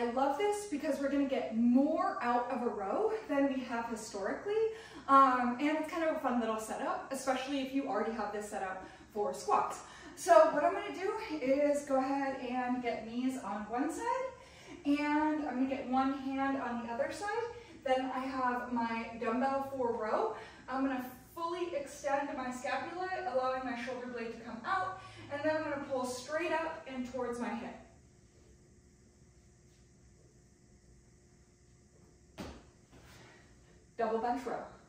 I love this because we're gonna get more out of a row than we have historically. And it's kind of a fun little setup, especially if you already have this set up for squats. So what I'm gonna do is go ahead and get knees on one side, and I'm gonna get one hand on the other side. Then I have my dumbbell for row. I'm gonna fully extend my scapula, allowing my shoulder blade to come out, and then I'm gonna pull straight up and towards my hip. Double bench row.